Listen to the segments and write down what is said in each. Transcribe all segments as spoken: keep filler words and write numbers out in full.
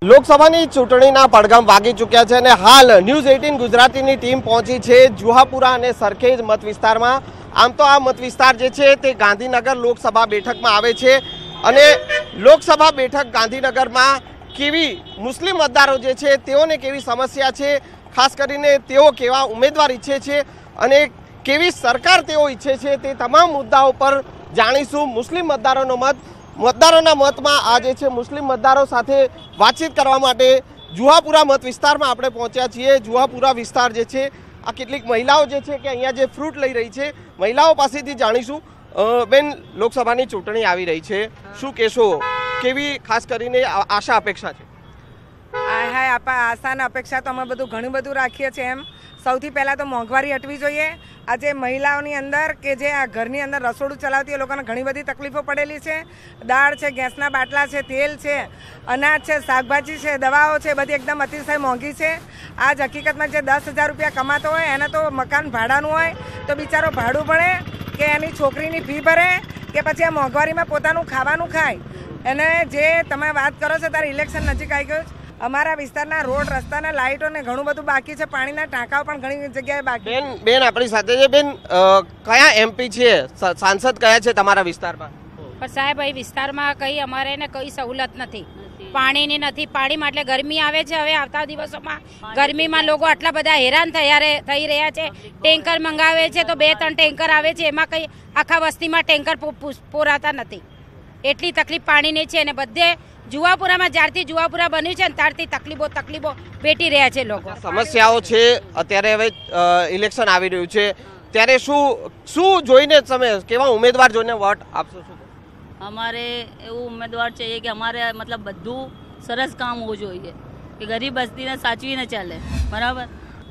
લોકસભાની ચૂંટણીના પડઘમ વાગી ચૂક્યા છે અને હાલ ન્યૂઝ અઠ્ઠાવીસ ગુજરાતીની ટીમ પહોંચી છે જુહાપુરા અને સરખેજ મત વિસ્તારમાં। આમ તો આ મત વિસ્તાર જે છે તે ગાંધીનગર લોકસભા બેઠકમાં આવે છે અને લોકસભા બેઠક ગાંધીનગરમાં કેવી મુસ્લિમ મતદારો જે છે તેઓને કેવી સમસ્યા છે, ખાસ કરીને તેઓ કેવા ઉમેદવાર ઈચ્છે છે અને કેવી સરકાર તેઓ ઈચ્છે છે તે તમામ મુદ્દાઓ પર જાણીશું। મુસ્લિમ મતદારોનો મત મતદારોના મતમાં આ જે છે મુસ્લિમ મતદારો સાથે વાતચીત કરવા માટે જુહાપુરા મત વિસ્તારમાં આપણે પહોંચ્યા છીએ। જુહાપુરા વિસ્તાર જે છે આ કેટલીક મહિલાઓ જે છે કે અહીંયા જે ફ્રૂટ લઈ રહી છે, મહિલાઓ પાસેથી જાણીશું। બેન, લોકસભાની ચૂંટણી આવી રહી છે, શું કહેશો? કેવી ખાસ કરીને આશા અપેક્ષા છે? હા, આપા આશા ને અપેક્ષા તો અમે બધું ઘણું બધું રાખીએ છીએ। એમ સૌથી પહેલાં તો મોંઘવારી હટવી જોઈએ। આજે મહિલાઓની અંદર કે જે આ ઘરની અંદર રસોડું ચલાવતી એ લોકોને ઘણી બધી તકલીફો પડેલી છે। દાળ છે, ગેસના બાટલા છે, તેલ છે, અનાજ છે, શાકભાજી છે, દવાઓ છે, બધી એકદમ અતિશય મોંઘી છે। આજ હકીકતમાં જે દસ હજાર રૂપિયા કમાતો હોય એને તો મકાન ભાડાનું હોય તો બિચારો ભાડું ભરે કે એની છોકરીની ફી ભરે કે પછી આ મોંઘવારીમાં પોતાનું ખાવાનું ખાય। અને જે તમે વાત કરો છો ત્યારે ઇલેક્શન નજીક આવી ગયું છે। અમારા વિસ્તારના રોડ, રસ્તાના લાઇટો ને ઘણું બધું બાકી છે, પાણીના ટાંકાઓ પણ ઘણી જગ્યાએ બાકી। બેન બેન આપણી સાથે છે બેન, કયા એમપી છે, સાંસદ કયા છે તમારા વિસ્તારમાં? પણ સાહેબ, અહીં વિસ્તારમાં કઈ અમારે ને કઈ સહુલત નથી, પાણીની નથી। પાણીમાં એટલે ગરમી આવે છે, હવે આવતા દિવસોમાં ગરમીમાં લોકો આટલા બધા હેરાન થયા થઈ રહ્યા છે। ટેન્કર મંગાવે છે તો બે ત્રણ ટેન્કર આવે છે, એમાં કઈ આખા વસ્તીમાં ટેન્કર પૂરાતા નથી, એટલી તકલીફ પાણીની છે। અને બધે જુહાપુરામાં જ્યારથી જુહાપુરા બન્યું છે ને ત્યારથી તકલીફો તકલીફો વેઠી રહ્યા છે લોકો। સમસ્યાઓ છે, અત્યારે હવે ઇલેક્શન આવી રહ્યું છે ત્યારે શું શું જોઈને તમે કેવા ઉમેદવાર જોઈને વોટ આપશો? શું અમારે એવું ઉમેદવાર चाहिए કે અમારે મતલબ બધું સરસ કામ હોવું જોઈએ કે ગરીબ વસ્તીને સાચવીને ચાલે, બરાબર?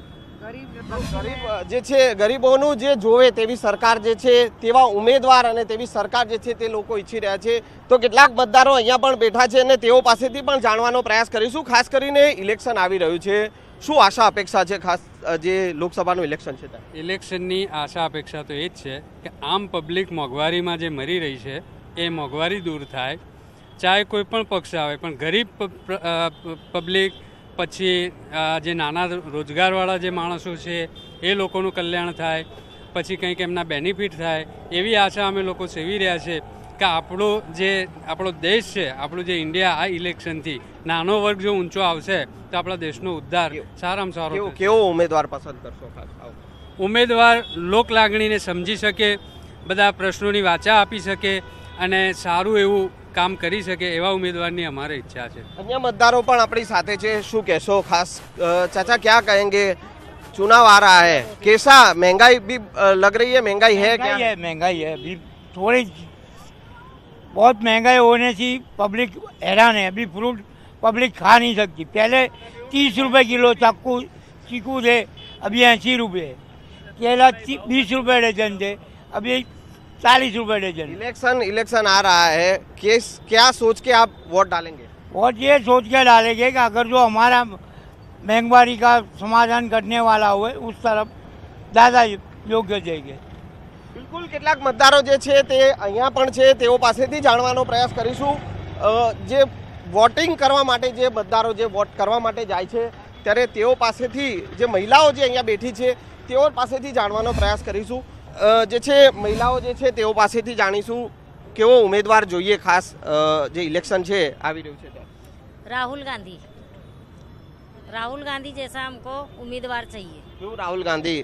ગરીબ જે છે ગરીબોનું જે જોવે તેવી સરકાર જે છે તેવા ઉમેદવાર અને તેવી સરકાર જે છે તે લોકો ઈચ્છી રહ્યા છે। તો કેટલાક મતદારો અહીંયા પણ બેઠા છે અને તેઓ પાસેથી પણ જાણવાનો પ્રયાસ કરીશું। ખાસ કરીને ઇલેક્શન આવી રહ્યું છે, શું આશા અપેક્ષા છે? ખાસ જે લોકસભાનું ઇલેક્શન છે ઇલેક્શનની આશા અપેક્ષા તો એ જ છે કે આમ પબ્લિક મોંઘવારીમાં જે મરી રહી છે એ મોંઘવારી દૂર થાય, ચાહે કોઈ પણ પક્ષ આવે, પણ ગરીબ પબ્લિક પછી જે નાના રોજગારવાળા જે માણસો છે એ લોકોનું કલ્યાણ થાય, પછી કંઈક એમના બેનિફિટ થાય, એવી આશા અમે લોકો સેવી રહ્યા છે કે આપણો જે આપણો દેશ છે, આપણું જે ઇન્ડિયા, આ ઇલેક્શનથી નાનો વર્ગ જો ઊંચો આવશે તો આપણા દેશનો ઉદ્ધાર સારામાં સારો। કેવો ઉમેદવાર પસંદ કરશો? ઉમેદવાર લોક લાગણીને સમજી શકે, બધા પ્રશ્નોની વાચા આપી શકે અને સારું એવું काम કરી શકે એવા ઉમેદવારની અમારી ઈચ્છા છે। અન્ય મતદારો પણ આપણી સાથે છે, શું કહેશો? ખાસ ચાચા क्या कहेंगे? चुनाव आ रहा है, कैसा महंगाई भी लग रही है? महंगाई है क्या? है महंगाई है अभी थोड़ी बहुत महंगाई होने से पब्लिक हैरान है। अभी फ्रूट पब्लिक खा नहीं सकती। पहले तीस रुपए किलो चाकू चीकू थे, अभी अस्सी रुपये। केला बीस रुपये डजन थे, अभी चालीस रुपये डजन। इलेक्शन इलेक्शन आ रहा है, केस क्या सोच के आप वोट डालेंगे? वोट ये सोच के डालेंगे कि अगर जो हमारा महंगाई का समाधान करने वाला हो उस तरफ ज़्यादा योग्य जाएंगे। બિલકુલ, કેટલાક મતદારો જે છે તે અહીંયા પણ છે, તેઓ પાસેથી જાણવાનો પ્રયાસ કરીશું। જે વોટિંગ કરવા માટે જે મતદારો જે વોટ કરવા માટે જાય છે ત્યારે તેઓ પાસેથી, જે મહિલાઓ જે અહીંયા બેઠી છે તેઓ પાસેથી જાણવાનો પ્રયાસ કરીશું। જે છે મહિલાઓ જે છે તેઓ પાસેથી જાણીશું કેવો ઉમેદવાર જોઈએ। ખાસ જે ઇલેક્શન છે આવી રહ્યું છે राहुल गांधी राहुल गांधी जैसा हमको उम्मीदवार चाहिए। क्यों राहुल गांधी?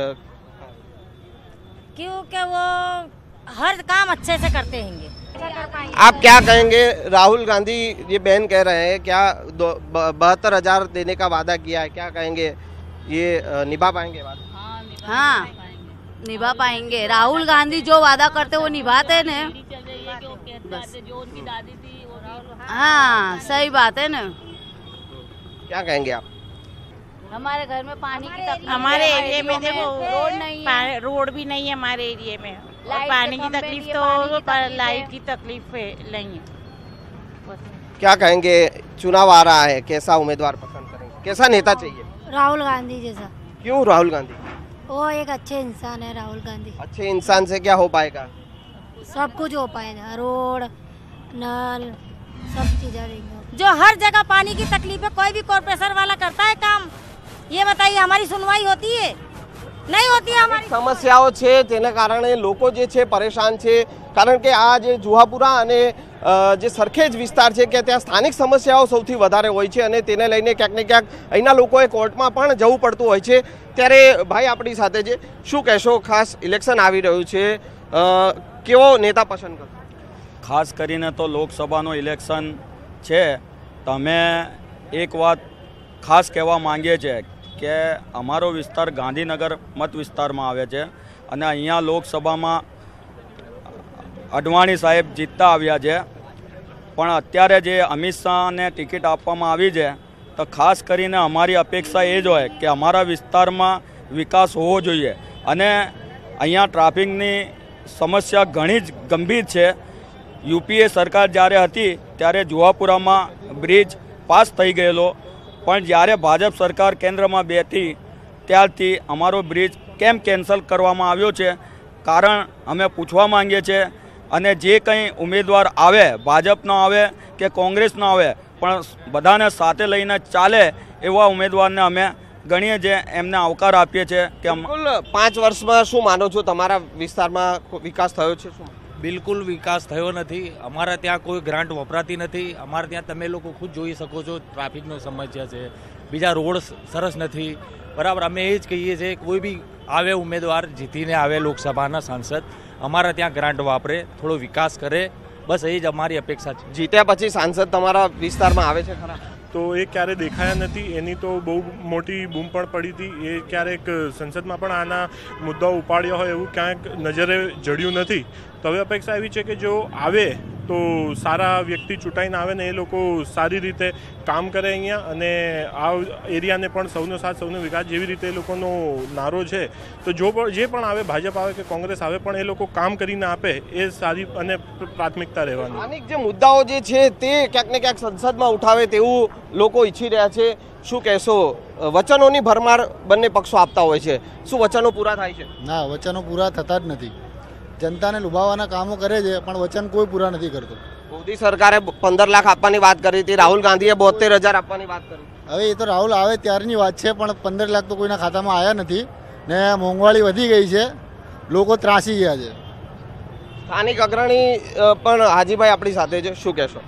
क्योंकि वो हर काम अच्छे से करते हैंगे। आप क्या कहेंगे? राहुल गांधी ये बहन कह रहे हैं, क्या बहत्तर हजार देने का वादा किया है, क्या कहेंगे? ये निभा पाएंगे बात? हाँ, निभा पाएंगे। राहुल गांधी जो वादा करते वो निभाते न। जो उनकी दादी थी, हाँ सही बात है ना। क्या कहेंगे आप? हमारे घर में पानी की तकलीफ, हमारे एरिया में देखो रोड नहीं है, रोड भी नहीं है हमारे एरिया में, और पानी की तकलीफ तो लाइट की तकलीफ नहीं है। क्या कहेंगे? चुनाव आ रहा है, कैसा उम्मीदवार पसंद करेंगे, कैसा नेता चाहिए? राहुल गांधी जैसा। क्यों राहुल गांधी? वो एक अच्छे इंसान है राहुल गांधी। अच्छे इंसान से क्या हो पाएगा? सब कुछ हो पाएगा, रोड, नल, सब चीज़ें देंगे। जो हर जगह पानी की तकलीफ है, कोई भी कॉर्पोरेशन वाला करता है काम? ये बताइए, हमारी सुनवाई होती है? नहीं होती है हमारी સમસ્યાઓ છે તેના કારણે લોકો જે છે પરેશાન છે, કારણ કે આ જે જુહાપુરા અને જે સરખેજ વિસ્તાર છે કે ત્યાં સ્થાનિક સમસ્યાઓ સૌથી વધારે હોય છે અને તેને લઈને ક્યાંક ને ક્યાંક અહીંના લોકોએ કોર્ટમાં પણ જવું પડતું હોય છે। ત્યારે ભાઈ આપણી સાથે છે, શું કહેશો? ખાસ ઇલેક્શન આવી રહ્યું છે, કેવો નેતા પસંદ કરશો? ખાસ કરીને તો લોકસભાનું ઇલેક્શન છે, તો અમે એક વાત ખાસ કહેવા માંગીએ છીએ કે અમારો વિસ્તાર ગાંધીનગર મત વિસ્તારમાં આવે છે અને અહીંયા લોકસભામાં અડવાણી સાહેબ જીતતા આવ્યા છે, પણ અત્યારે જે અમિત શાહને ટિકિટ આપવામાં આવી છે તો ખાસ કરીને અમારી અપેક્ષા એ જ હોય કે અમારા વિસ્તારમાં વિકાસ હોવો જોઈએ અને અહીંયા ટ્રાફિકની સમસ્યા ઘણી જ ગંભીર છે। યુપીએ સરકાર જ્યારે હતી ત્યારે જુહાપુરામાં બ્રિજ પાસ થઈ ગયેલો, પણ જ્યારે ભાજપ સરકાર કેન્દ્રમાં બેઠી ત્યારથી અમારો બ્રિજ કેમ કેન્સલ કરવામાં આવ્યો છે કારણ અમે પૂછવા માંગીએ છીએ। અને જે કંઈ ઉમેદવાર આવે, ભાજપનો આવે કે કોંગ્રેસનો આવે, પણ બધાને સાથે લઈને ચાલે એવા ઉમેદવારને અમે ગણીએ છીએ, એમને આવકાર આપીએ છીએ કે પાંચ વર્ષમાં શું માનો છો તમારા વિસ્તારમાં વિકાસ થયો છે? શું? બિલકુલ વિકાસ થયો નથી। અમારા ત્યાં કોઈ ગ્રાન્ટ વપરાતી નથી। અમારા ત્યાં તમે લોકો ખુદ જોઈ શકો છો, ટ્રાફિકનો સમસ્યા છે, બીજા રોડ સરસ નથી, બરાબર। અમે એ જ કહીએ છીએ, કોઈ બી આવે ઉમેદવાર જીતીને આવે લોકસભાના સાંસદ, અમારા ત્યાં ગ્રાન્ટ વાપરે, થોડો વિકાસ કરે, બસ એ જ અમારી અપેક્ષા છે। જીત્યા પછી સાંસદ તમારા વિસ્તારમાં આવે છે ખરા? તો એ ક્યારે દેખાયા નથી, એની તો બહુ મોટી બૂમ પણ પડી હતી। એ ક્યારેક સંસદમાં પણ આના મુદ્દાઓ ઉપાડ્યા હોય એવું ક્યાંક નજરે જડ્યું નથી। તો હવે અપેક્ષા એવી છે કે જો આવે તો સારા વ્યક્તિ ચૂંટાઈને આવે ને એ લોકો સારી રીતે કામ કરે અહીંયા, અને આ એરિયાને પણ સૌનો સાથ સૌનો વિકાસ જેવી રીતે એ લોકોનો નારો છે, તો જો પણ જે પણ આવે, ભાજપ આવે કે કોંગ્રેસ આવે, પણ એ લોકો કામ કરીને આપે એ સારી અને પ્રાથમિકતા રહેવાની। સ્થાનિક જે મુદ્દાઓ જે છે તે ક્યાંક ને ક્યાંક સંસદમાં ઉઠાવે તેવું લોકો ઈચ્છી રહ્યા છે। શું કહેશો? વચનોની ભરમાર બંને પક્ષો આપતા હોય છે, શું વચનો પૂરા થાય છે? ના, વચનો પૂરા થતા જ નથી। જનતાને લુભાવવાના કામો કરે છે પણ વચન કોઈ પૂરા નથી કરતું। મોદી સરકારે પંદર લાખ આપવાની વાત કરી હતી, રાહુલ ગાંધીએ બોતેર હજાર આપવાની વાત કરી। હવે એ તો રાહુલ આવે ત્યારની વાત છે, પણ પંદર લાખ તો કોઈના ખાતામાં આવ્યા નથી ને મોંઘવારી વધી ગઈ છે, લોકો ત્રાસી ગયા છે। સ્થાનિક અગ્રણી પણ હાજીભાઈ આપણી સાથે છે, શું કહેશો?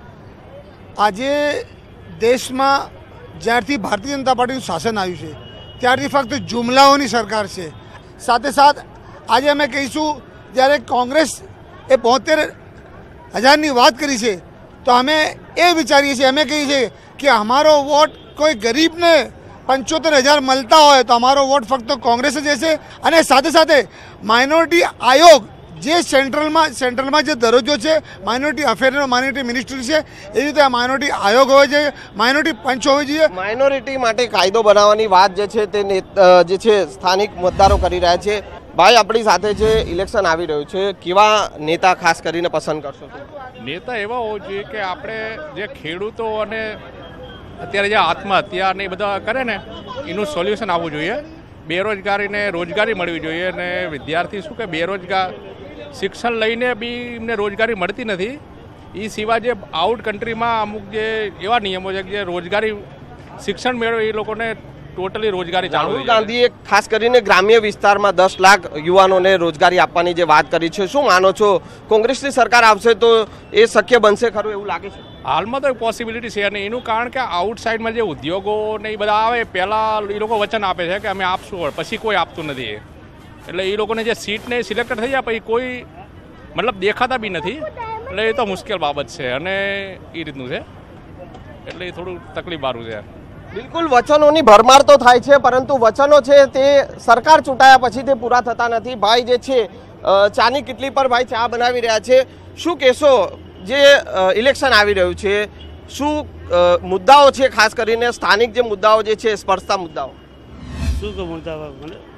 આજે દેશમાં જ્યારથી ભારતીય જનતા પાર્ટીનું શાસન આવ્યું છે ત્યારથી ફક્ત જુમલાઓની સરકાર છે। સાથે સાથ આજે અમે કહીશું, જ્યારે કોંગ્રેસ એ બોતેર હજારની વાત કરી છે તો અમે એ વિચારીએ છીએ, અમે કહીએ છીએ કે અમારો વોટ કોઈ ગરીબને પંચોતેર હજાર મળતા હોય તો અમારો વોટ ફક્ત કોંગ્રેસ જ હશે। અને સાથે સાથે માઇનોરિટી આયોગ જે સેન્ટ્રલમાં સેન્ટ્રલમાં જે દરજ્જો છે માઇનોરિટી અફેરનો માઇનોરિટી મિનિસ્ટ્રી છે, એ રીતે આ માઇનોરિટી આયોગ હોવો જોઈએ, માઇનોરિટી પંચ હોવી જોઈએ। માઇનોરિટી માટે કાયદો બનાવવાની વાત જે છે તે જે છે સ્થાનિક મતદારો કરી રહ્યા છે। ભાઈ આપણી સાથે છે, ઇલેક્શન આવી રહ્યું છે, કેવા નેતા ખાસ કરીને પસંદ કરશો? નેતા એવા હોવો જોઈએ કે આપણે જે ખેડૂતો અને અત્યારે જે આત્મહત્યા ને એ બધા કરે ને એનું સોલ્યુશન આવવું જોઈએ। બેરોજગારીને રોજગારી મળવી જોઈએ, અને વિદ્યાર્થી શું કે બેરોજગાર શિક્ષણ લઈને બી એમને રોજગારી મળતી નથી। એ સિવાય જે આઉટ કન્ટ્રીમાં અમુક જે એવા નિયમો છે કે જે રોજગારી શિક્ષણ મેળવે એ લોકોને ટોટલી રોજગારી ચાલુ। રાહુલ ગાંધીએ ખાસ કરીને ગ્રામ્ય વિસ્તારમાં દસ લાખ યુવાનોને રોજગારી આપવાની જે વાત કરી છે, શું માનો છો? કોંગ્રેસની સરકાર આવશે તો એ શક્ય બનશે ખરું એવું લાગે છે? હાલમાં તો પોસિબિલિટી છે, અને એનું કારણ કે આઉટસાઇડમાં જે ઉદ્યોગો ને એ બધા આવે, પહેલાં એ લોકો વચન આપે છે કે અમે આપશું, પછી કોઈ આપતું નથી, એટલે એ લોકોને જે સીટને સિલેક્ટ થઈ જાય પછી કોઈ મતલબ દેખાતા બી નથી, એટલે એ તો મુશ્કેલ બાબત છે અને એ રીતનું છે, એટલે એ થોડું તકલીફ વાળું છે। બિલકુલ વચનોની ભરમાર તો થાય છે, પરંતુ વચનો છે તે સરકાર ચૂંટાયા પછી તે પૂરા થતા નથી। ભાઈ જે છે ચાની કિટલી પર ભાઈ ચા બનાવી રહ્યા છે, શું કહેશો? જે ઇલેક્શન આવી રહ્યું છે, શું મુદ્દાઓ છે ખાસ કરીને સ્થાનિક જે મુદ્દાઓ જે છે સ્પર્શતા મુદ્દાઓ? શું કે મુદ્દા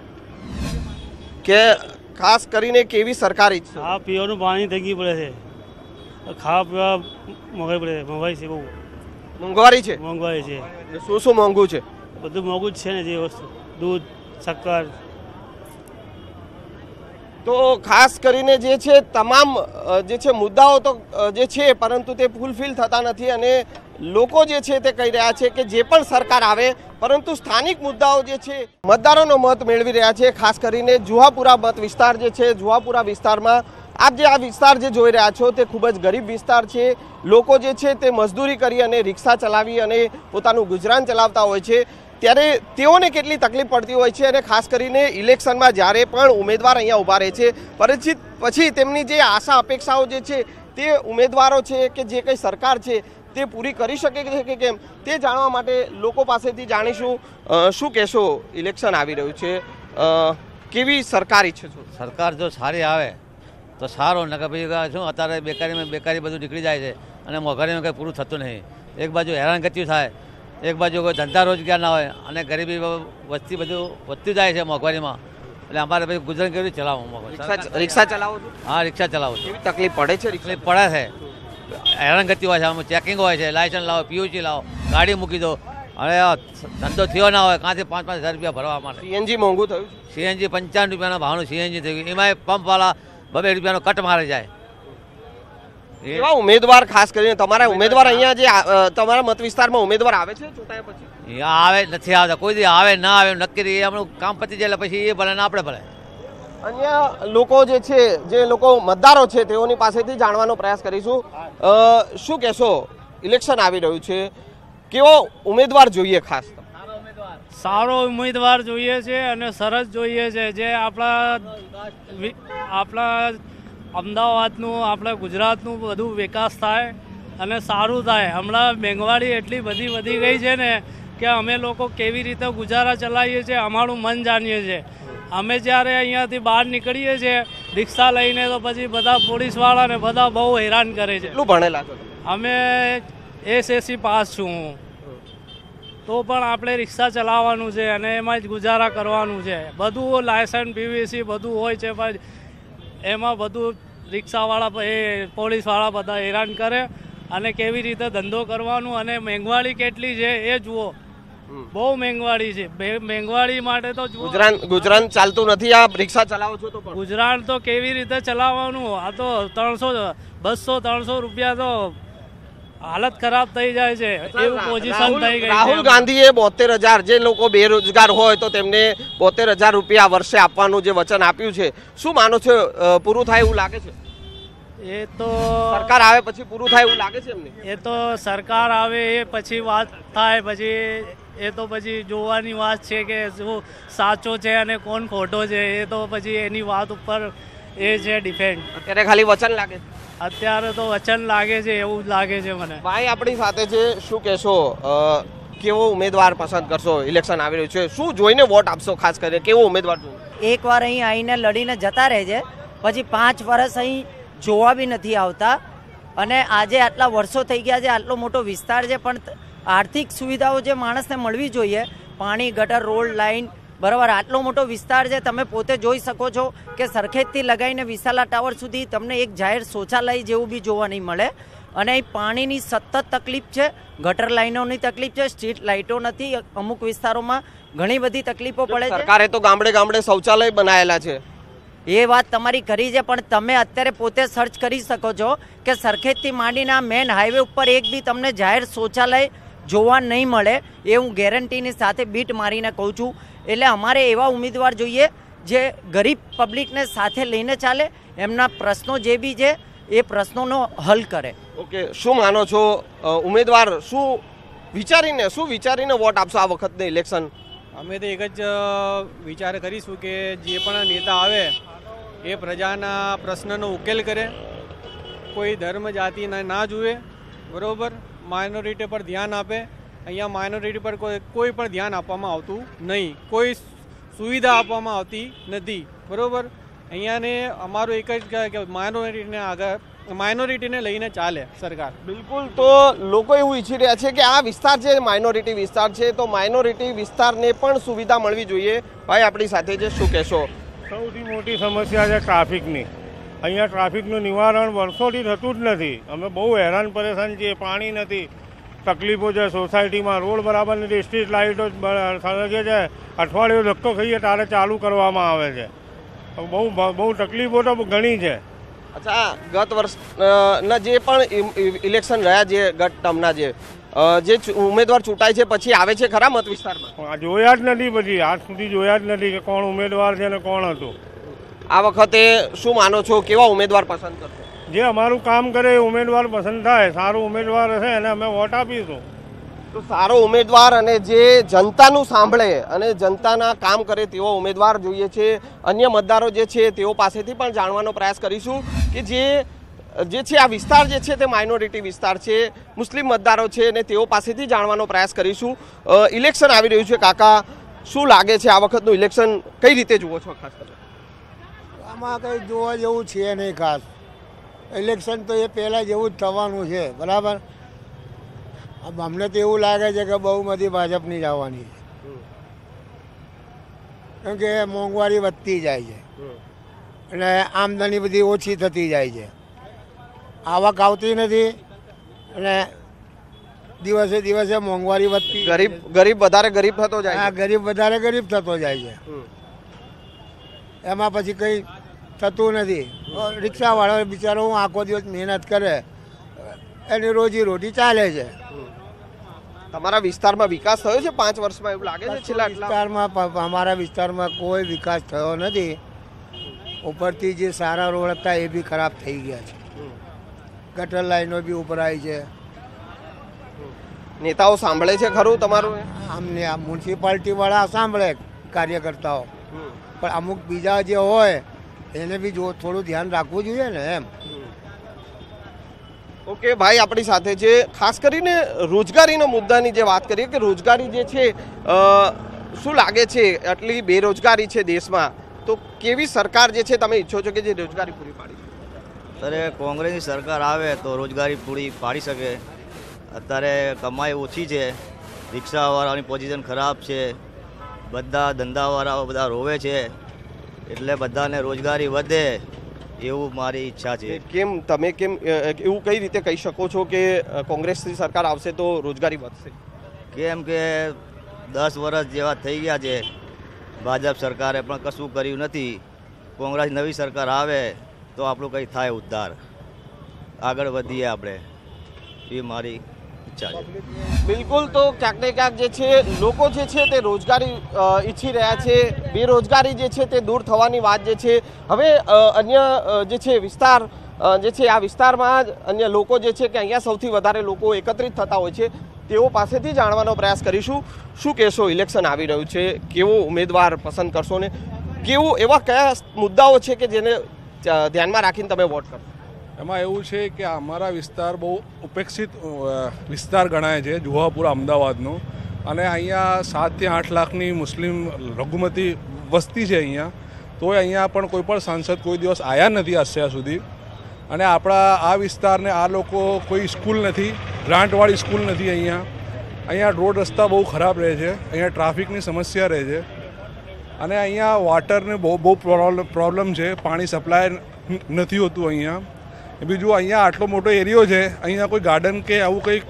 કે ખાસ કરીને કેવી સરકાર ઈચ્છે? ખાવા પીવાનું પાણી તંગી પડે છે, ખાવા પીવા મોંઘાઈ પડે, મોંઘાઈ છે, બહુ મોંઘવારી છે। મોંઘવારી છે, શું શું મોંઘું છે? બધું મોંઘું જ છે ને, જે વસ્તુ દૂધ, શક્કર, તો ખાસ કરીને જે છે તમામ જે છે મુદ્દાઓ તો જે છે પરંતુ તે ફૂલફિલ થતા નથી અને લોકો જે છે તે કહી રહ્યા છે કે જે પણ સરકાર આવે પરંતુ સ્થાનિક મુદ્દાઓ જે છે મતદારોનો મત મેળવી રહ્યા છે। ખાસ કરીને જુહાપુરા મત વિસ્તાર જે છે જુહાપુરા વિસ્તારમાં આપ જે આ વિસ્તાર જે જોઈ રહ્યા છો તે ખૂબ જ ગરીબ વિસ્તાર છે। લોકો જે છે તે મજદૂરી કરી અને રિક્ષા ચલાવી અને પોતાનું ગુજરાન ચલાવતા હોય છે ત્યારે તેઓને કેટલી તકલીફ પડતી હોય છે અને ખાસ કરીને ઇલેક્શનમાં જ્યારે પણ ઉમેદવાર અહીંયા ઊભા રહે છે પરિચિત પછી તેમની જે આશા અપેક્ષાઓ જે છે તે ઉમેદવારો છે કે જે કંઈ સરકાર છે તે પૂરી કરી શકે છે કે કેમ તે જાણવા માટે લોકો પાસેથી જાણીશું। શું કહેશો, ઇલેક્શન આવી રહ્યું છે, કેવી સરકાર ઈચ્છે છો? સરકાર જો સારી આવે તો સારો, નકર પછી શું અત્યારે બેકારીમાં બેકારી બધું નીકળી જાય છે અને મોંઘવારીમાં કંઈ પૂરું થતું નહીં। એક બાજુ હેરાનગતિ થાય, એક બાજુ કોઈ ધંધા રોજગાર ના હોય અને ગરીબી વસ્તી બધું વધતી જાય છે મોંઘવારીમાં, એટલે અમારે પછી ગુજરાન કેવી રીતે ચલાવવું? રિક્ષા ચલાવો છો? હા, રિક્ષા ચલાવું છું। કેવી તકલીફ પડે છે? તકલીફ પડે છે, હેરાનગતિ હોય છે, આમાં ચેકિંગ હોય છે, લાયસન્સ લાવો, પીયુસી લાવો, ગાડી મૂકી દો, અને ધંધો થયો ના હોય કાંથી પાંચ પાંચ હજાર રૂપિયા ભરવા માટે। સીએનજી મોંઘું થયું? સીએનજી પંચાવન રૂપિયાના ભાવનું સીએનજી થયું, એમાં પંપવાળા બબે રૂપિયાનો કટ મારે જાય। એવા ઉમેદવાર ખાસ કરીને તમારા ઉમેદવાર અહીંયા જે તમારા મત વિસ્તારમાં ઉમેદવાર આવે છે ચૂંટાયા પછી? આવે નથી આવતા, કોઈ દી આવે ના આવે નક્કી એ આપણું કામ પતી જાય પછી એ ભલે ને આપણે ભલે। અન્ય લોકો જે છે જે લોકો મતદારો છે તેઓની પાસેથી જાણવાનો પ્રયાસ કરીશું। શું કહેશો, ઇલેક્શન આવી રહ્યું છે, કેવો ઉમેદવાર જોઈએ? ખાસ સારો ઉમેદવાર જોઈએ છે અને સરસ જોઈએ છે, જે આપણા આપણા અમદાવાદનું આપણા ગુજરાતનું બધું વિકાસ થાય અને સારું થાય। હમણાં મોંઘવારી એટલી બધી વધી ગઈ છે ને કે અમે લોકો કેવી રીતે ગુજારા ચલાવીએ છીએ અમારું મન જાણીએ છીએ। અમે જ્યારે અહીંયાથી બહાર નીકળીએ છીએ રિક્ષા લઈને તો પછી બધા પોલીસવાળાને બધા બહુ હેરાન કરે છે। કેટલું ભણેલા છો? અમે એસએસસી પાસ છું હું, તો પણ આપણે રિક્ષા ચલાવવાનું છે અને એમાં જ ગુજારા કરવાનું છે। બધું લાયસન્સ પીવીસી બધું હોય છે પણ એમાં બધું રિક્ષાવાળા એ પોલીસવાળા બધા હેરાન કરે અને કેવી રીતે ધંધો કરવાનું અને મોંઘવારી કેટલી છે એ જુઓ, બહુ મોંઘવારી છે। મોંઘવારી માટે તો ગુજરાન ગુજરાન ચાલતું નથી। આ રિક્ષા ચલાવો છો તો ગુજરાન તો કેવી રીતે ચલાવવાનું? આ તો ત્રણસો બસો ત્રણસો રૂપિયા તો હાલત ખરાબ થઈ જાય છે, એવું પોઝિશન થઈ ગઈ છે। રાહુલ ગાંધીએ બોતેર હજાર જે લોકો બેરોજગાર હોય તો તેમને બોતેર હજાર રૂપિયા વર્ષે આપવાનું જે વચન આપ્યું છે, શું માનો છો પૂરું થાય એવું લાગે છે? એ તો સરકાર આવે પછી પૂરું થાય એવું લાગે છે એમને? એ તો સરકાર આવે એ પછી વાત થાય, પછી એ તો પછી જોવાની વાત છે કે શું સાચો છે અને કોણ ખોટો છે, એ તો પછી એની વાત ઉપર એ છે ડિપેન્ડ। અત્યારે ખાલી વચન લાગે છે? અત્યારે તો વચન લાગે છે એવું જ લાગે છે મને। ભાઈ આપણી સાથે છે, શું કહેશો, કેવો ઉમેદવાર પસંદ કરશો? ઇલેક્શન આવી રહ્યું છે, શું જોઈને વોટ આપશો? ખાસ કરીને કેવો ઉમેદવાર જોઈએ? એક વાર અહીં આવીને લડીને જતા રહે છે, પછી પાંચ વર્ષ અહીં જોવા બી નથી આવતા અને આજે આટલા વર્ષો થઈ ગયા છે, આટલો મોટો વિસ્તાર છે પણ આર્થિક સુવિધાઓ જે માણસને મળવી જોઈએ, પાણી, ગટર, રોડ, લાઇન, બરાબર આટલો મોટો વિસ્તાર છે, તમે પોતે જોઈ શકો છો કે સરખેજથી લગાવીને વિશાલા ટાવર સુધી તમને એક જાહેર શૌચાલય જેવું બી જોવા નહીં મળે અને અહીં પાણીની સતત તકલીફ છે, ગટર લાઈનોની તકલીફ છે, સ્ટ્રીટ લાઇટો નથી, અમુક વિસ્તારોમાં ઘણી બધી તકલીફો પડે છે। સરકારે તો ગામડે ગામડે શૌચાલય બનાવેલા છે, એ વાત તમારી ખરી છે પણ તમે અત્યારે પોતે સર્ચ કરી શકો છો કે સરખેજથી માંડીના મેન હાઈવે ઉપર એક બી તમને જાહેર શૌચાલય જોવા નહીં મળે, એ હું ગેરંટીની સાથે બીટ મારીને કહું છું। એટલે અમારે એવા ઉમેદવાર જોઈએ જે ગરીબ પબ્લિકને સાથે લઈને ચાલે, એમના પ્રશ્નો જે બી છે એ પ્રશ્નોનો હલ કરે। ઓકે, શું માનો છો ઉમેદવાર શું વિચારીને શું વિચારીને વોટ આપશો આ વખતની ઇલેક્શન? અમે તો એક જ વિચાર કરીશું કે જે પણ નેતા આવે એ પ્રજાના પ્રશ્નનો ઉકેલ કરે, કોઈ ધર્મ જાતિ ના જુએ, બરાબર, માઇનોરિટી પર ધ્યાન આપે। અહીંયા માઇનોરિટી પર કોઈ કોઈ પણ ધ્યાન આપવામાં આવતું નહીં, કોઈ સુવિધા આપવામાં આવતી નથી, બરાબર। અહીંયાને અમારું એક જ કે માઇનોરિટીને આગળ માઇનોરિટીને લઈને ચાલે સરકાર। બિલકુલ, તો લોકો એવું ઈચ્છી રહ્યા છે કે આ વિસ્તાર છે માઇનોરિટી વિસ્તાર છે, તો માઇનોરિટી વિસ્તારને પણ સુવિધા મળવી જોઈએ। ભાઈ આપણી સાથે છે, શું કહેશો? સૌથી મોટી સમસ્યા છે ટ્રાફિકની। અહીંયા ટ્રાફિકનું નિવારણ વર્ષોથી થતું જ નથી, અમે બહુ હેરાન પરેશાન છીએ। પાણી નથી, તકલીફો છે સોસાયટીમાં, રોડ બરાબર નથી, સ્ટ્રીટ લાઇટો સળગે છે, અઠવાડિયું ધક્કો ખાઈએ ત્યારે ચાલુ કરવામાં આવે છે। બહુ બહુ તકલીફો તો ઘણી છે. અચ્છા, ગત વર્ષના જે પણ ઇલેક્શન રહ્યા, જે ગત ટર્મના જે જે ઉમેદવાર ચૂંટાય છે પછી આવે છે ખરા મત વિસ્તારમાં? જોયા જ નથી, પછી આજ સુધી જોયા જ નથી કે કોણ ઉમેદવાર છે ને કોણ હતું. આ વખતે શું માનો છો, કેવા ઉમેદવાર પસંદ કરશો? જે અમારું કામ કરે એ ઉમેદવાર પસંદ થાય, સારો ઉમેદવાર હશે એને અમે વોટ આપીશું. તો સારો ઉમેદવાર અને જે જનતાનું સાંભળે અને જનતાના કામ કરે તેવો ઉમેદવાર જોઈએ છે. અન્ય મતદારો જે છે તેઓ પાસેથી પણ જાણવાનો પ્રયાસ કરીશું કે જે જે છે આ વિસ્તાર જે છે તે માઇનોરિટી વિસ્તાર છે, મુસ્લિમ મતદારો છે અને તેઓ પાસેથી જાણવાનો પ્રયાસ કરીશું. ઇલેક્શન આવી રહ્યું છે કાકા, શું લાગે છે આ વખતનું ઇલેક્શન કઈ રીતે જુઓ છો? ખાસ કરીને આમાં કંઈ જોવા જેવું છે નહીં ખાસ. ઇલેક્શન તો એ પહેલાં જેવું જ થવાનું છે, બરાબર. અમને તો એવું લાગે છે કે બહુમતી ભાજપની જ આવવાની છે, કેમ કે મોંઘવારી વધતી જાય છે અને આમદની બધી ઓછી થતી જાય છે, આવક આવતી નથી અને દિવસે દિવસે મોંઘવારી વધતી, ગરીબ ગરીબ વધારે ગરીબ થતો જાય. હા, ગરીબ વધારે ગરીબ થતો જાય છે. એમાં પછી કંઈ થતું નથી. રિક્ષાવાળો બિચારો હું આખો દિવસ મહેનત કરે, એની રોજી રોટી ચાલે છે. તમારા વિસ્તારમાં વિકાસ થયો છે પાંચ વર્ષમાં, એવું લાગે છે? છેલ્લા વિસ્તારમાં અમારા વિસ્તારમાં કોઈ વિકાસ થયો નથી. ઉપરથી જે સારા રોડ હતા એ બી ખરાબ થઈ ગયા છે, ગટર લાઈનો બી ઉભરાઈ છે. નેતાઓ સાંભળે છે ખરું તમારું? અમને આ મ્યુનિસિપાલિટી વાળા સાંભળે, કાર્યકર્તાઓ, પણ અમુક બીજા જે હોય એને બી જો થોડું ધ્યાન રાખવું જોઈએ ને એમ. ઓકે ભાઈ, આપણી સાથે છે. ખાસ કરીને રોજગારીના મુદ્દાની જે વાત કરીએ કે રોજગારી જે છે, શું લાગે છે આટલી બેરોજગારી છે દેશમાં, તો કેવી સરકાર જે છે તમે ઈચ્છો છો કે જે રોજગારી પૂરી પાડી? અત્યારે કોંગ્રેસની સરકાર આવે તો રોજગારી પૂરી પાડી શકે. અત્યારે કમાઈ ઓછી છે, રિક્ષાવાળાની પોઝિશન ખરાબ છે, બધા ધંધાવાળાઓ બધા રોવે છે, એટલે બધાને રોજગારી વધે એવું મારી ઈચ્છા છે. કેમ તમે કેમ એવું કઈ રીતે કહી શકો છો કે કોંગ્રેસની સરકાર આવશે તો રોજગારી વધશે? કેમ કે દસ વર્ષ જેવા થઈ ગયા છે, ભાજપ સરકારે પણ કશું કર્યું નથી. કોંગ્રેસ નવી સરકાર આવે તો આપણું કંઈ થાય ઉદ્ધાર, આગળ વધીએ આપણે, એ મારી ઈચ્છા છે. બિલકુલ, તો ક્યાંક ને ક્યાંક જે છે લોકો જે છે તે રોજગારી ઈચ્છી રહ્યા છે, બેરોજગારી જે છે તે દૂર થવાની વાત જે છે. હવે અન્ય જે છે વિસ્તાર જે છે આ વિસ્તારમાં જ અન્ય લોકો જે છે કે અહીંયા સૌથી વધારે લોકો એકત્રિત થતા હોય છે, તેઓ પાસેથી જાણવાનો પ્રયાસ કરીશું. શું કહેશો, ઇલેક્શન આવી રહ્યું છે, કેવો ઉમેદવાર પસંદ કરશો ને કેવું એવા કયા મુદ્દાઓ છે કે જેને ધ્યાનમાં રાખીને તમે વોટ કરશો? એમાં એવું છે કે અમારા વિસ્તાર બહુ ઉપેક્ષિત વિસ્તાર ગણાય છે, જુહાપુરા અમદાવાદનો, અને અહીંયા સાતથી આઠ લાખની મુસ્લિમ લઘુમતી વસ્તી છે અહીંયા. તોય અહીંયા પણ કોઈ પણ સાંસદ કોઈ દિવસ આવ્યા નથી અત્યાર સુધી. અને આપણા આ વિસ્તારને આ લોકો કોઈ સ્કૂલ નથી, ગ્રાન્ટવાળી સ્કૂલ નથી અહીંયા. અહીંયા રોડ રસ્તા બહુ ખરાબ રહે છે, અહીંયા ટ્રાફિકની સમસ્યા રહે છે, અને અહીંયા વોટરને બહુ બહુ પ્રોબ્લેમ છે, પાણી સપ્લાય નથી હોતું અહીંયા. બીજું અહીંયા આટલો મોટો એરિયો છે, અહીંયા કોઈ ગાર્ડન કે આવું કંઈક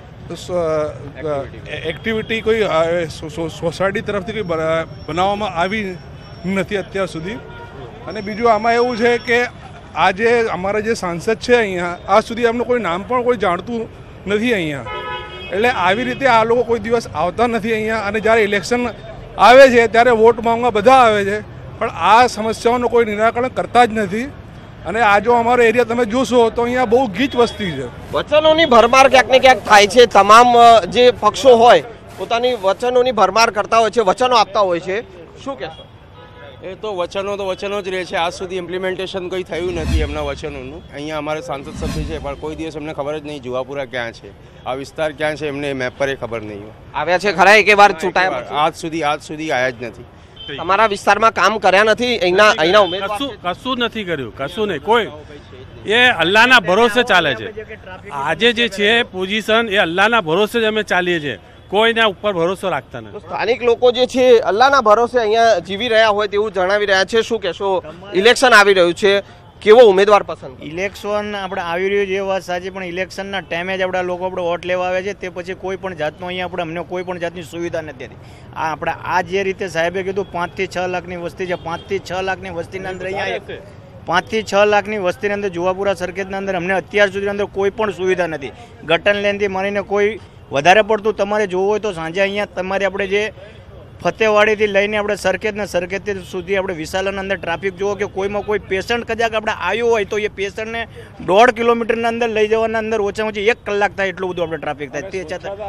એક્ટિવિટી કોઈ સોસાયટી તરફથી કોઈ બનાવવામાં આવી નથી અત્યાર સુધી. અને બીજું આમાં એવું છે કે આ જે અમારા જે સાંસદ છે અહીંયા, આજ સુધી એમનું કોઈ નામ પણ કોઈ જાણતું નથી અહીંયા. એટલે આવી રીતે આ લોકો કોઈ દિવસ આવતા નથી અહીંયા, અને જ્યારે ઇલેક્શન આવે છે ત્યારે વોટ માંગવા બધા આવે છે, પણ આ સમસ્યાઓનું કોઈ નિરાકરણ કરતા જ નથી. અને આ જો અમારો એરિયા તમે જોશો તો અહીંયા બહુ ગીચ વસ્તી છે. વચનોની ભરમાર ક્યાંક ને ક્યાંક થાય છે. તમામ જે પક્ષો હોય પોતાની વચનોની ભરમાર કરતા હોય છે, વચનો આપતા હોય છે. શું કહેશો? એ તો વચનો તો વચનો જ રહે છે. આજ સુધી ઇમ્પ્લિમેન્ટેશન કંઈ થયું નથી એમના વચનોનું. અહીંયા અમારે સાંસદ સભ્ય છે, પણ કોઈ દિવસ એમને ખબર જ નહીં જુહાપુરા ક્યાં છે, આ વિસ્તાર ક્યાં છે, એમને મેપ પર એ ખબર નહીં. આવ્યા છે ખરા એક વાર ચૂંટાયા? આજ સુધી આજ સુધી આવ્યા જ નથી. તમારા વિસ્તારમાં કામ કર્યા નથી? અહીંના અહીંના ઉમેદવાર કશું કશું નથી કર્યું, કશું નહીં. કોઈ એ અલ્લાહના ભરોસે ચાલે છે. આજે જે છે પોઝિશન એ અલ્લાહના ભરોસે જ અમે ચાલીએ છીએ, કોઈના ઉપર ભરોસો રાખતા નથી. સ્થાનિક લોકો જે છે અલ્લાહના ભરોસે અહીંયા જીવી રહ્યા હોય તેવું જણાવી રહ્યા છે. શું કહેશો, ઇલેક્શન આવી રહ્યું છે, કેવો ઉમેદવાર પસંદ? ઇલેક્શન આપણે આવી રહ્યું છે એ વાત સાચી, પણ ઇલેક્શનના ટાઈમે જ આપણા લોકો આપણે વોટ લેવા આવે છે, તે પછી કોઈ પણ જાતનો અહીંયા આપણે અમને કોઈ પણ જાતની સુવિધા નથી હતી. આ આપણે આ જે રીતે સાહેબે કીધું પાંચથી છ લાખની વસ્તી છે, પાંચથી છ લાખની વસ્તીના અંદર અહીંયા પાંચથી છ લાખની વસ્તીની અંદર જુહાપુરા સરખેજના અંદર અમને અત્યાર સુધી અંદર કોઈ પણ સુવિધા નથી. ગટર લેનથી મળીને કોઈ વધારે પડતું તમારે જોવું હોય તો સાંજે અહીંયા તમારે આપણે જે ફતેવાડીથી લઈને આપણે સરખેજ ને સરખેજ સુધી આપણે વિશાલના અંદર ટ્રાફિક જુઓ કે કોઈમાં કોઈ પેશન્ટ કદાચ આપણે આવ્યો હોય તો એ પેશન્ટને દોઢ કિલોમીટરના અંદર લઈ જવાના અંદર ઓછામાં ઓછી એક કલાક થાય એટલું બધું આપણે ટ્રાફિક થાય. તે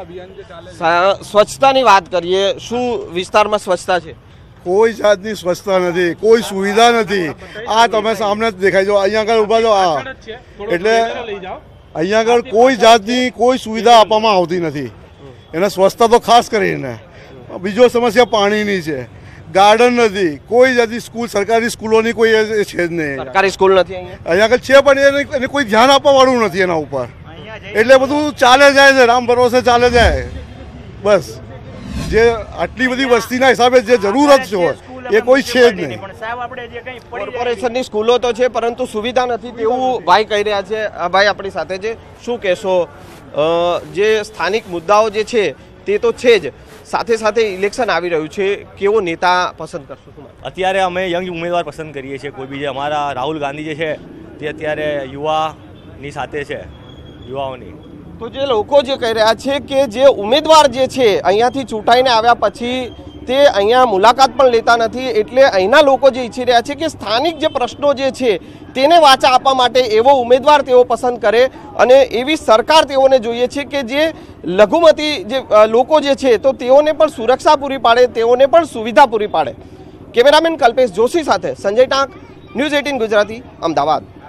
છતાં સ્વચ્છતાની વાત કરીએ, શું વિસ્તારમાં સ્વચ્છતા છે? કોઈ જાતની સ્વચ્છતા નથી, કોઈ સુવિધા નથી. આ તમે સામે જ દેખાય જો અહીંયા આગળ ઉભા છો, આ એટલે અહીંયા આગળ કોઈ જાતની કોઈ સુવિધા આપવામાં આવતી નથી. એને સ્વચ્છતા તો ખાસ કરીને. બીજો સમસ્યા પાણીની છે, ગાર્ડન નથી, કોઈ જાતની સ્કૂલ સરકારી સ્કૂલોની કોઈ છે જ નહીં. સરકારી સ્કૂલ નથી અહીંયા આગળ છે પણ એને કોઈ ધ્યાન આપવા વાળું નથી એના ઉપર. એટલે બધું ચાલે જાય છે, રામ ભરોસે ચાલે જાય. બસ જે આટલી બધી વસ્તીના હિસાબે જે જરૂરત છે એ કોઈ છે જ નહીં. કોર્પોરેશનની સ્કૂલો તો છે પરંતુ સુવિધા નથી તેવું ભાઈ કહી રહ્યા છે. ભાઈ આપણી સાથે છે, શું કહેશો? જે સ્થાનિક મુદ્દાઓ જે છે તે તો છે જ, સાથે સાથે ઇલેક્શન આવી રહ્યું છે, કેવો નેતા પસંદ કરશો? અત્યારે અમે યંગ ઉમેદવાર પસંદ કરીએ છીએ. કોઈ બી જે અમારા રાહુલ ગાંધી જે છે તે અત્યારે યુવાની સાથે છે, યુવાઓની. તો જે લોકો જે કહી રહ્યા છે કે જે ઉમેદવાર જે છે અહીંયાથી ચૂંટાઈને આવ્યા પછી તે અહીંયા મુલાકાત પણ લેતા નથી, એટલે અહીંના લોકો જે ઈચ્છી રહ્યા છે કે સ્થાનિક જે પ્રશ્નો જે છે તેને વાચા આપવા માટે એવો ઉમેદવાર તેઓ પસંદ કરે અને એવી સરકાર તેઓને જોઈએ છે કે જે લઘુમતી જે લોકો જે છે તો તેઓને પણ સુરક્ષા પૂરી પાડે, તેઓને પણ સુવિધા પૂરી પાડે. કેમેરામેન કલ્પેશ જોશી સાથે સંજય ટાંક, ન્યૂઝ એટીન ગુજરાતી, અમદાવાદ.